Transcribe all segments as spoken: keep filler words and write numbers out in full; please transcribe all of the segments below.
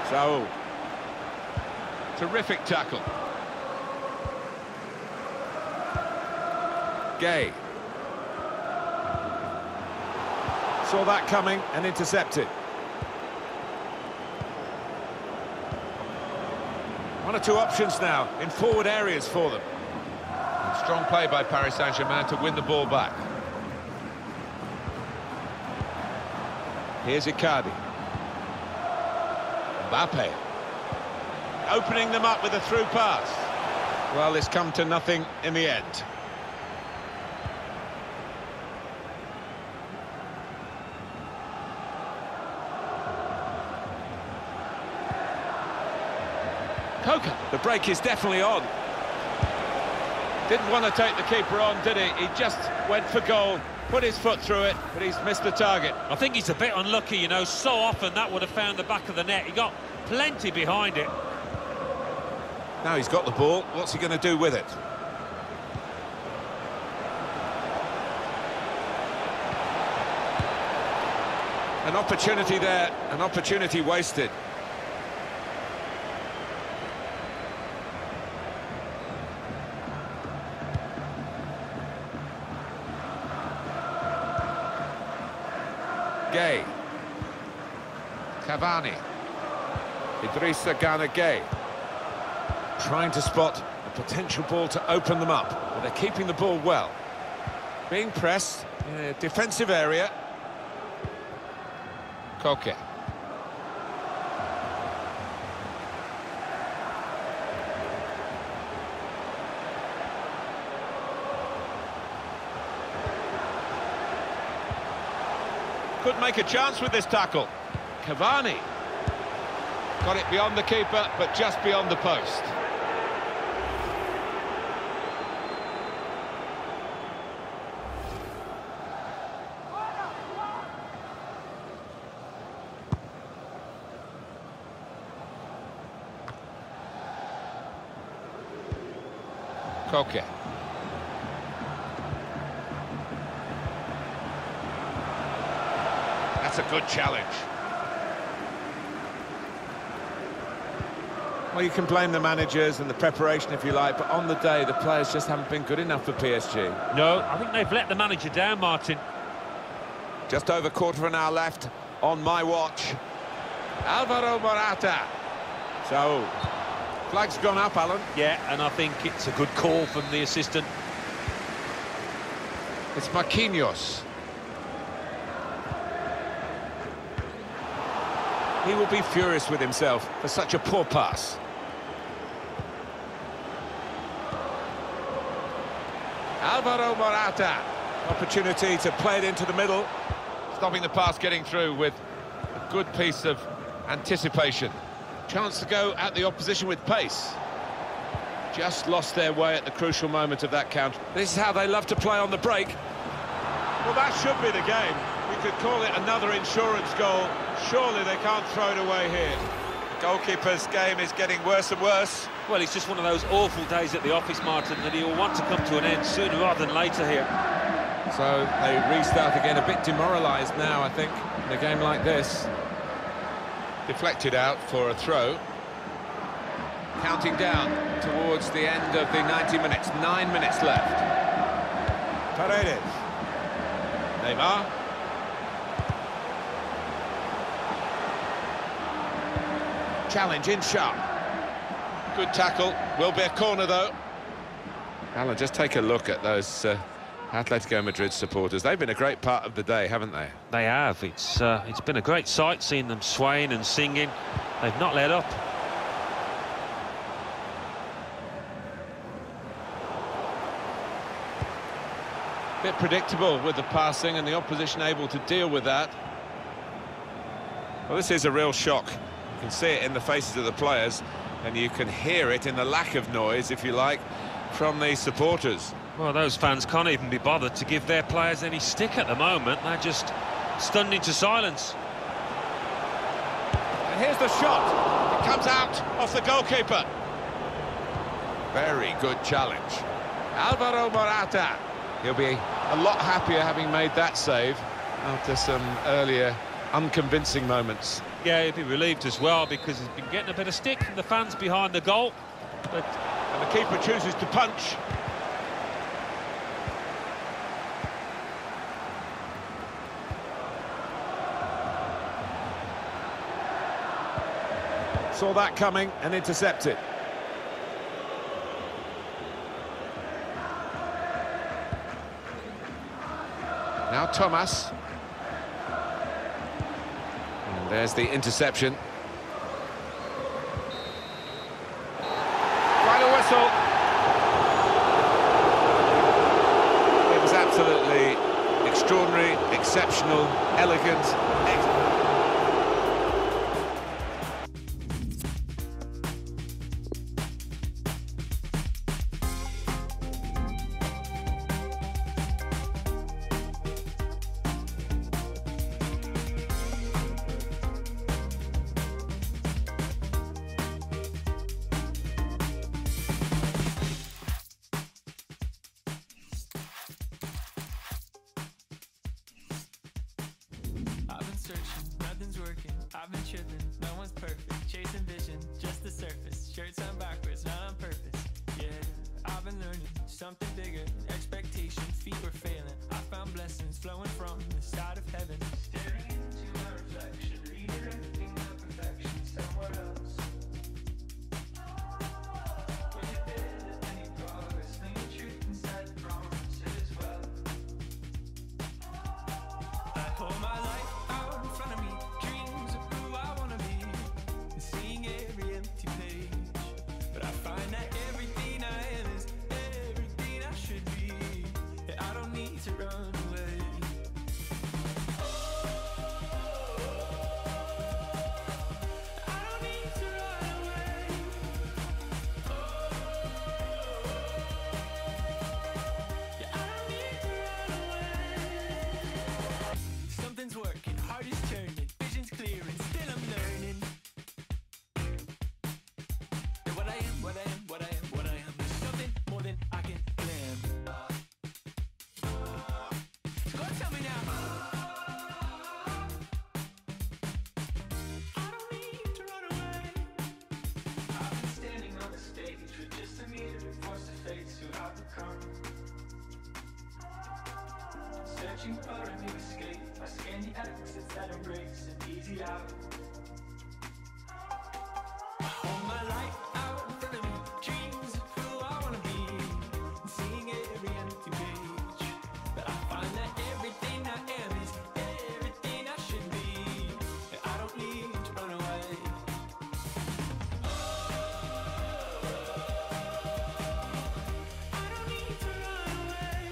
So, terrific tackle. Gay. Saw that coming and intercepted. One or two options now in forward areas for them. And strong play by Paris Saint-Germain to win the ball back. Here's Icardi. Mbappe. Opening them up with a through pass. Well, it's come to nothing in the end. Coca. The break is definitely on. Didn't want to take the keeper on, did he? He just went for goal, put his foot through it, but he's missed the target. I think he's a bit unlucky, you know. So often that would have found the back of the net. He got plenty behind it. Now he's got the ball. What's he going to do with it? An opportunity there, an opportunity wasted. Gay. Cavani. Idrissa Gana Gay. Trying to spot a potential ball to open them up. But they're keeping the ball well. Being pressed in a defensive area. Koke. Could make a chance with this tackle. Cavani. Got it beyond the keeper, but just beyond the post. Koke. That's a good challenge. Well, you can blame the managers and the preparation if you like, but on the day the players just haven't been good enough for P S G. No, I think they've let the manager down, Martin. Just over quarter of an hour left on my watch. Alvaro Morata. So, flag's gone up, Alan. Yeah, and I think it's a good call from the assistant. It's Marquinhos. He will be furious with himself for such a poor pass. Alvaro Morata. Opportunity to play it into the middle. Stopping the pass getting through with a good piece of anticipation. Chance to go at the opposition with pace. Just lost their way at the crucial moment of that counter. This is how they love to play on the break. Well, that should be the game. We could call it another insurance goal. Surely they can't throw it away here. The goalkeeper's game is getting worse and worse. Well, it's just one of those awful days at the office, Martin, that he'll want to come to an end sooner rather than later here. So they restart again, a bit demoralised now, I think, in a game like this. Deflected out for a throw. Counting down towards the end of the ninety minutes. Nine minutes left. Paredes. Neymar. Challenge in sharp. Good tackle. Will be a corner, though. Alan, just take a look at those uh, Atletico Madrid supporters. They've been a great part of the day, haven't they? They have. It's uh, it's been a great sight seeing them swaying and singing. They've not let up. Bit predictable with the passing and the opposition able to deal with that. Well, this is a real shock. You can see it in the faces of the players, and you can hear it in the lack of noise, if you like, from the supporters. Well, those fans can't even be bothered to give their players any stick at the moment. They're just stunned into silence. And here's the shot. It comes out off the goalkeeper. Very good challenge. Alvaro Morata. He'll be a lot happier having made that save after some earlier unconvincing moments. Yeah, he'd be relieved as well because he's been getting a bit of stick from the fans behind the goal. But and the keeper chooses to punch. Saw that coming and intercepted. Now Thomas. And there's the interception. Final whistle. It was absolutely extraordinary, exceptional, elegant. Ex Nothing's working, I've been tripping, no one's perfect. Chasing vision, just the surface. Shirts on backwards, not on purpose. Yeah, I've been learning something bigger. Expectations, feet were failing. I found blessings flowing from the side of heaven. Staring into my reflection, redirecting my perfection somewhere else. When you build any progress, lean the truth inside the promise as well. I hold my life out in front of me, dreams of who I wanna be, and seeing every empty page. But I find that everything I am is everything I should be. Yeah, I don't need to run away. I don't need to run away. Yeah, I don't need to run away. Something's working, heart is turning, vision's clearing, still I'm learning. Yeah, what I am, what I am, what I am, what I am is something more than I can plan. So go tell me now. I don't need to run away. I've been standing on the stage with just a mirror, forced to face who I've become. Searching for a new escape, I scan the exits that embrace an easy out. I hold my life out in front of me, dreams of who I wanna be, and seeing every empty page. But I find that everything I am is everything I should be. And I don't need to run away. I don't need to run away.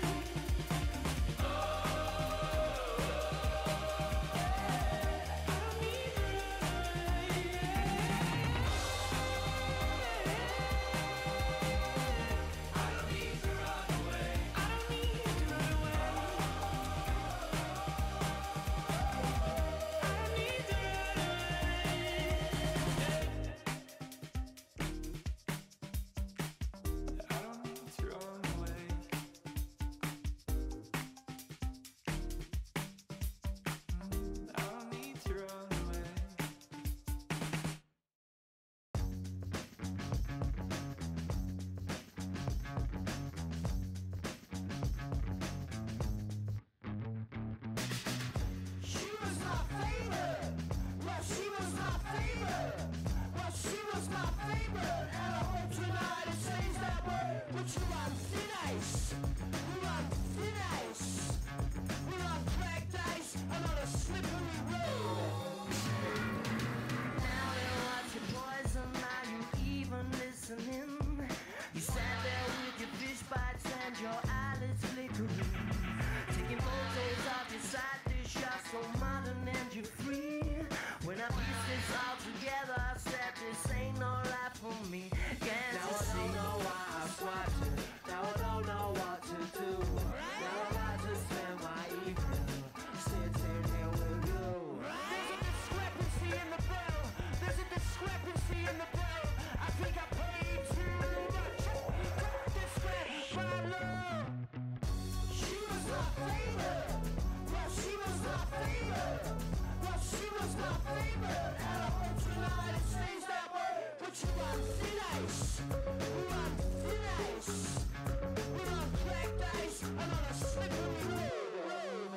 She was my favorite. Well, she was my favorite. Well, she was my favorite. And I hope tonight it stays that way. But you on thin ice. We're on thin ice. We're on cracked ice. I'm on a slippery road. Now you watch your poison. Are you even listening? You sat there with your fish bites and your eyelids flickering, taking photos of your side dish. You're so modern and you're free. When I piece this all together, I said this ain't no life for me. Can't now you I don't see? Know why I swiped it. Now I don't know what to do. and I hope tonight it stays that way. But you are thin ice, you are thin ice. We're on cracked ice and on a slippery road.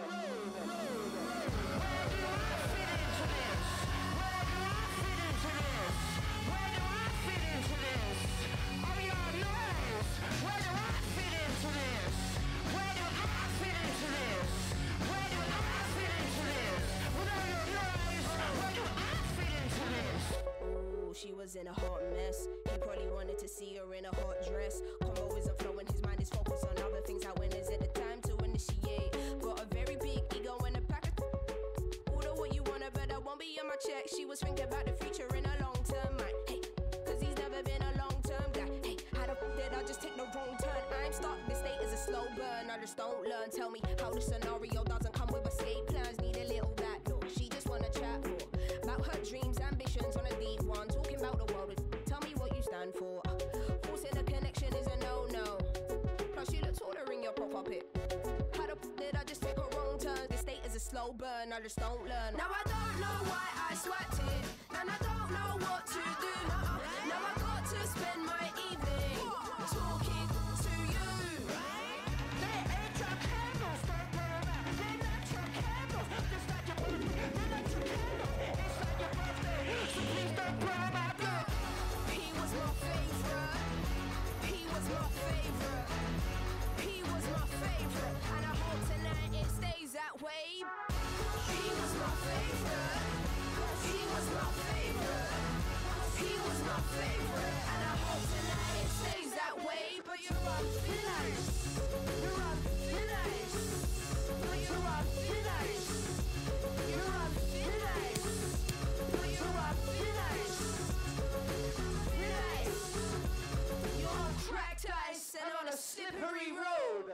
Where do I fit into this? Where do I fit into this? Where do I fit into this? Oh, your nose. Where do I fit into this? Where do I fit into this? Where do I fit into this? With all your noise, where do I fit into this? Ooh, she was in a hot mess. He probably wanted to see her in a hot dress. Combo isn't flowing, his mind is focused on other things. How when is it the time to initiate? Got a very big ego and a pack of order what you wanna, but I won't be on my check. She was thinking about the future in a long-term mind. Hey, cause he's never been a long-term guy. Hey, how the f did I just take the wrong turn? I'm stuck, this state is a slow burn. I just don't learn. Tell me how the scenario doesn't come with escape plans. Need a little back door. She just wanna chat more about her dreams, ambitions on a deep one. Talking about the world. Tell me what you stand for. Forcing a connection is a no-no. Plus you look taller in your profile pic. How the f did I just take a wrong turn? This state is a slow burn. I just don't learn. Now I don't know why I sweat it, and I don't know what to do. Now I got to spend my evening talking to you. They ain't your candles, don't worry about it. They not your candles, just like your birthday. They not your candles, it's like your birthday. So please don't worry about it. He was my favorite. He was my favorite. He was my favorite, and I hope tonight it stays that way. He was my favorite. He was my favorite. He was my favorite, and I hope tonight it stays that way. But you are thin ice. You are thin ice. But you are thin ice. You are thin ice. But you are thin ice. Thin ice. You're on cracked ice and on a slippery road.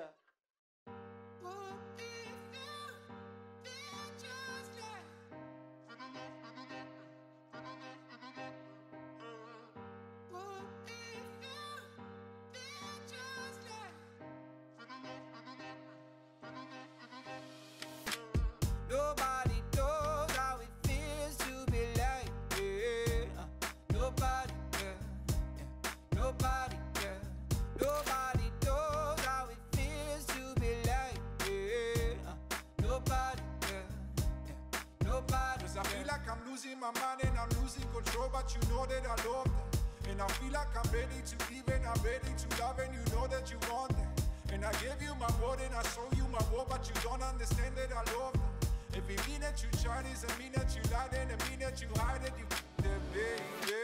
Nobody knows how it feels to be like, yeah. Uh, nobody, yeah. Yeah. Nobody, yeah. Nobody knows how it feels to be like, yeah. Uh, nobody, yeah. Yeah. Nobody. Cause I feel like I'm losing my mind and I'm losing control, but you know that I love that. And I feel like I'm ready to give and I'm ready to love, and you know that you want that. And I gave you my word and I show you my word, but you don't understand that I love that. If it mean that you Chinese, I mean that you lie, then it mean that you hide it, you the baby.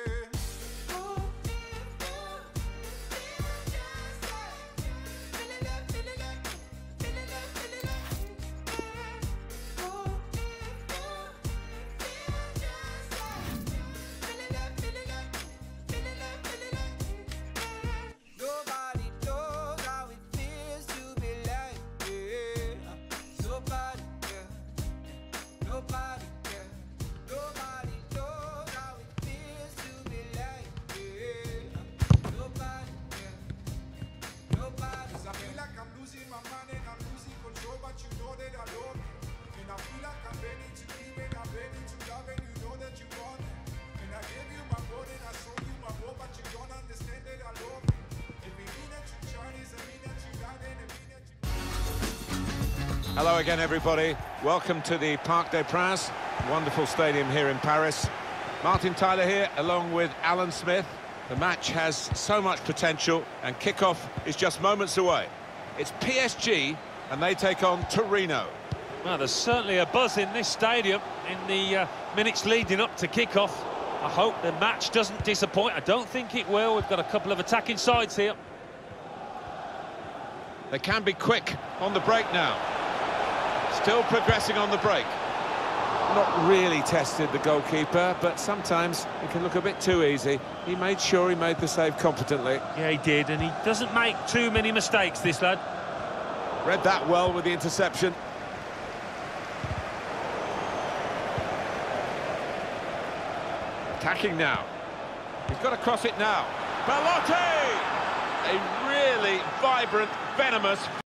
Nobody knows how it feels to be like, yeah. Nobody, yeah. Nobody, yeah. Nobody knows how it feels to be like, yeah. Nobody, yeah. Nobody. Cause I feel like I'm losing my mind and I'm losing control, but you know that I love it. And I feel like I'm ready to give and I'm ready to love, and you know that you want it. And I gave you my word and I show you my word, but you don't understand that I love it. If it mean that you Chinese, I mean that you lie, then it mean that you... Hello again, everybody. Welcome to the Parc des Princes, wonderful stadium here in Paris. Martin Tyler here, along with Alan Smith. The match has so much potential, and kickoff is just moments away. It's P S G, and they take on Torino. Well, there's certainly a buzz in this stadium in the uh, minutes leading up to kick-off. I hope the match doesn't disappoint. I don't think it will. We've got a couple of attacking sides here. They can be quick on the break now. Still progressing on the break. Not really tested the goalkeeper, but sometimes it can look a bit too easy. He made sure he made the save competently. Yeah, he did, and he doesn't make too many mistakes, this lad. Read that well with the interception. Attacking now. He's got to cross it now. Belotti! A really vibrant, venomous